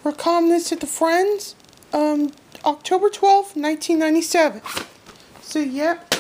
Recombinants at the Friends, October 12th, 1997. So, yep.